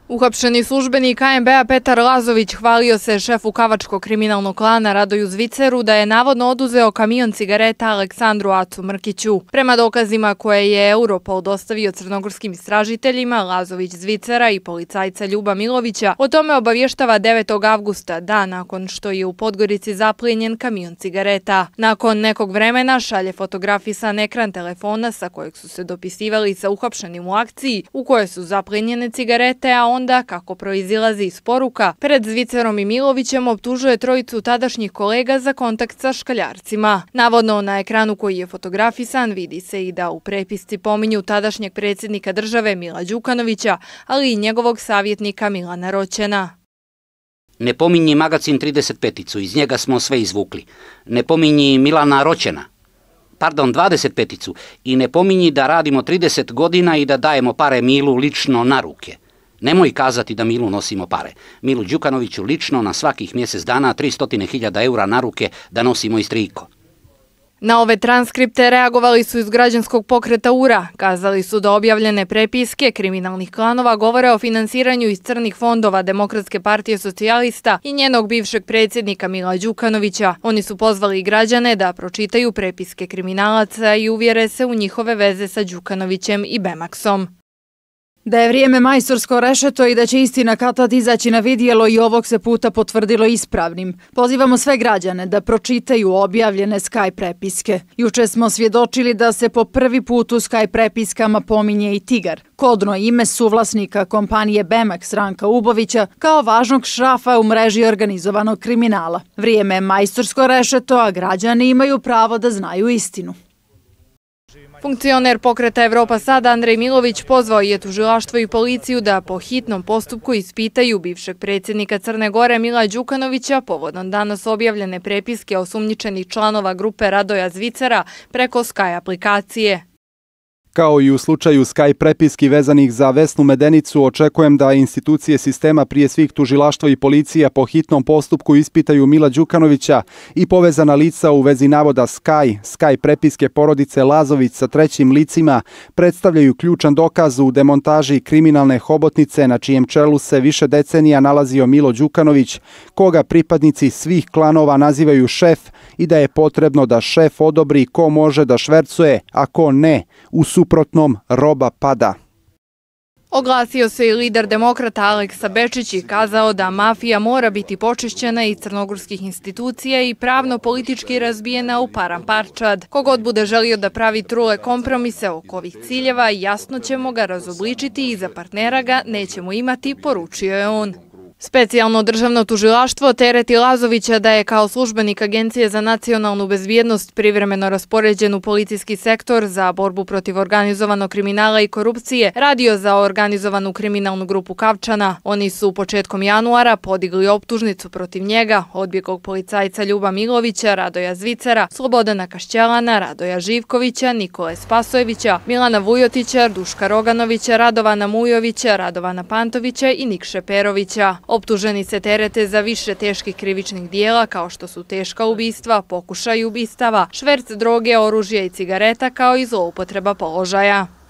Uhapšeni službenik KMB-a Petar Lazović hvalio se šefu kavačkog kriminalnog klana Radoju Zviceru da je navodno oduzeo kamion cigareta Aleksandru Acu Mrkiću. Prema dokazima koje je Europol dostavio crnogorskim istražiteljima, Lazović Zvicera i policajca Ljuba Milovića o tome obavještava 9. avgusta, dan nakon što je u Podgorici zaplijenjen kamion cigareta. Nakon nekog vremena šalje fotografisan ekran telefona sa kojeg su se dopisivali sa uhapšenim u akciji u kojoj su zaplijenjene cigarete, a onda, kako proizilazi iz poruka, pred Zvicerom i Milovićem optužuje trojicu tadašnjih kolega za kontakt sa škaljarcima. Navodno, na ekranu koji je fotografisan vidi se i da u prepisci pominju tadašnjeg predsjednika države Mila Đukanovića, ali i njegovog savjetnika Milana Roćena. Ne pominji magazin 35-icu, iz njega smo sve izvukli. Ne pominji Milana Roćena, 25-icu, i ne pominji da radimo 30 godina i da dajemo pare Milu lično na ruke. Nemoj kazati da Milu nosimo pare. Milu Đukanoviću lično na svakih mjesec dana 300.000 eura na ruke da nosimo iz triko. Na ove transkripte reagovali su iz građanskog pokreta URA. Kazali su da objavljene prepiske kriminalnih klanova govore o finansiranju iz crnih fondova Demokratske partije socijalista i njenog bivšeg predsjednika Mila Đukanovića. Oni su pozvali građane da pročitaju prepiske kriminalaca i uvjere se u njihove veze sa Đukanovićem i Bemaksom. Da je vrijeme majstorsko rešeto i da će istina kad-tad izaći na vidjelo i ovog se puta potvrdilo ispravnim. Pozivamo sve građane da pročitaju objavljene Sky prepiske. Juče smo svjedočili da se po prvi put u Sky prepiskama pominje i Tigar, kodno ime suvlasnika kompanije Bemaks Ranka Ubovića, kao važnog šrafa u mreži organizovanog kriminala. Vrijeme je majstorsko rešeto, a građani imaju pravo da znaju istinu. Funkcioner pokreta Evropa Sada Andrej Milović pozvao je tužilaštvo i policiju da po hitnom postupku ispitaju bivšeg predsjednika Crne Gore Mila Đukanovića povodom danas objavljene prepiske osumnjičenih članova grupe Radoja Zvicera preko Sky aplikacije. Kao i u slučaju Sky prepiski vezanih za Vesnu Medenicu, očekujem da institucije sistema, prije svih tužilaštvo i policija, po hitnom postupku ispitaju Mila Đukanovića i povezana lica u vezi navoda Sky prepiske porodice Lazović sa trećim licima predstavljaju ključan dokaz u demontaži kriminalne hobotnice na čijem čelu se više decenija nalazio Milo Đukanović, koga pripadnici svih klanova nazivaju šef, i da je potrebno da šef odobri ko može da švercuje, a ko ne. U suprotnom, roba pada. Oglasio se i lider demokrata Aleksa Bečić i kazao da mafija mora biti počišćena iz crnogorskih institucija i pravno-politički razbijena u param parčad. Kogod bude želio da pravi trule kompromise oko ovih ciljeva, jasno ćemo ga razobličiti i za partnera ga nećemo imati, poručio je on. Specijalno državno tužilaštvo tereti Lazovića da je kao službenik Agencije za nacionalnu bezbjednost privremeno raspoređen u policijski sektor za borbu protiv organizovanog kriminala i korupcije radio za organizovanu kriminalnu grupu Kavčana. Oni su početkom januara podigli optužnicu protiv njega, odbjeglog policajca Ljuba Milovića, Radoja Zvicera, Slobodana Kašćelana, Radoja Živkovića, Nikole Spasojevića, Milana Vujotića, Duška Roganovića, Radovana Mujovića, Radovana Pantovića i Nikše Perovića. Optuženi se terete za više teških krivičnih dijela kao što su teška ubistva, pokušaj ubistava, šverc droge, oružja i cigareta kao i zloupotreba položaja.